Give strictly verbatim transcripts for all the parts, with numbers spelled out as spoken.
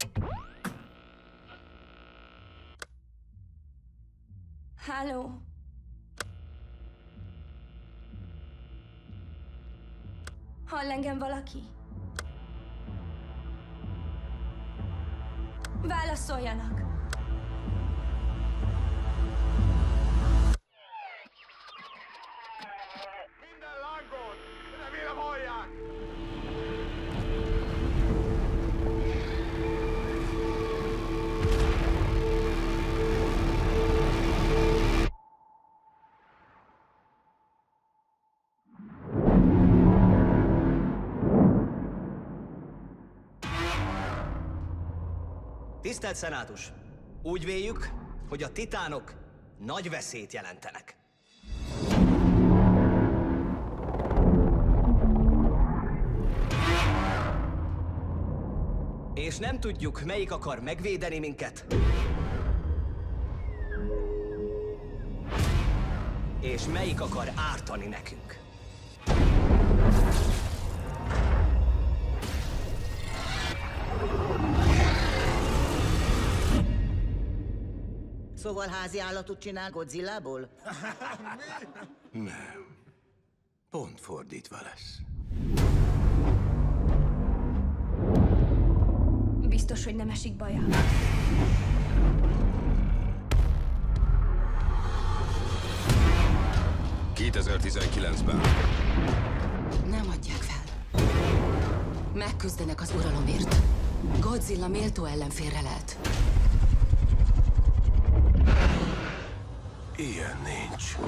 Háló? Hall engem valaki? Válaszoljanak! Minden lángot! Remélem hallják! Tisztelt Szenátus! Úgy véljük, hogy a titánok nagy veszélyt jelentenek. És nem tudjuk, melyik akar megvédeni minket, és melyik akar ártani nekünk. Szóval házi állatot csinál Godzillából? Nem. Pont fordítva lesz. Biztos, hogy nem esik baja. kétezer-tizenkilencben. Nem adják fel. Megküzdenek az uralomért. Godzilla méltó ellenfélre lehet. Ilyen nincs.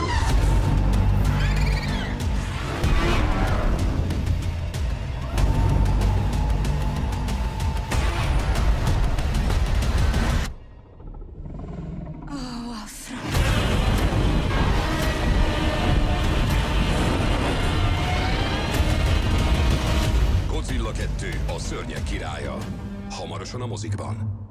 Ó, a franc. Godzilla kettő, a szörnyek királya. Hamarosan a mozikban.